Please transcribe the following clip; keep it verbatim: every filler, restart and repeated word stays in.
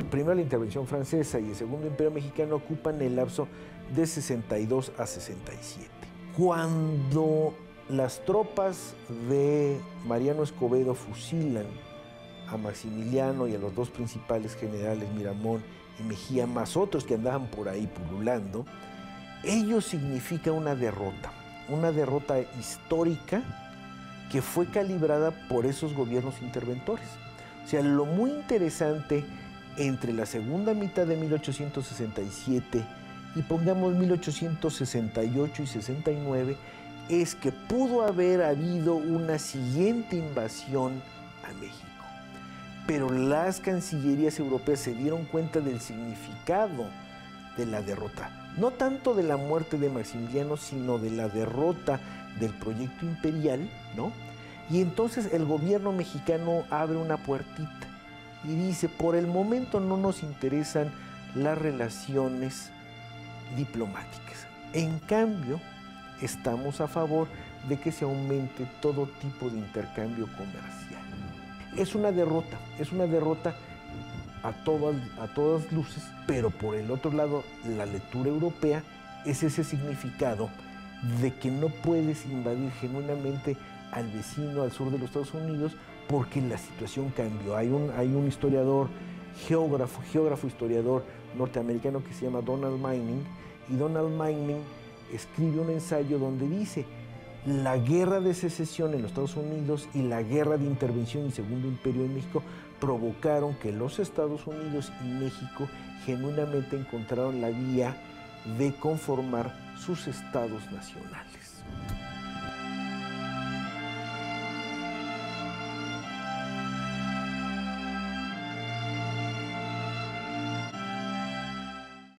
primero la intervención francesa y el segundo imperio mexicano ocupan el lapso de sesenta y dos a sesenta y siete. Cuando las tropas de Mariano Escobedo fusilan a Maximiliano y a los dos principales generales, Miramón y Mejía, más otros que andaban por ahí pululando, ello significa una derrota, una derrota histórica que fue calibrada por esos gobiernos interventores. O sea, lo muy interesante entre la segunda mitad de mil ochocientos sesenta y siete y pongamos mil ochocientos sesenta y ocho y sesenta y nueve es que pudo haber habido una siguiente invasión a México. Pero las cancillerías europeas se dieron cuenta del significado de la derrota. No tanto de la muerte de Maximiliano, sino de la derrota del proyecto imperial, ¿no? Y entonces el gobierno mexicano abre una puertita y dice, por el momento no nos interesan las relaciones diplomáticas. En cambio, estamos a favor de que se aumente todo tipo de intercambio comercial. Es una derrota, es una derrota a todas, a todas luces, pero por el otro lado, la lectura europea es ese significado de que no puedes invadir genuinamente al vecino al sur de los Estados Unidos porque la situación cambió. Hay un, hay un historiador, geógrafo, geógrafo historiador norteamericano que se llama Donald Manning, y Donald Manning escribe un ensayo donde dice la guerra de secesión en los Estados Unidos y la guerra de intervención y Segundo Imperio en México provocaron que los Estados Unidos y México genuinamente encontraron la vía de conformar sus estados nacionales.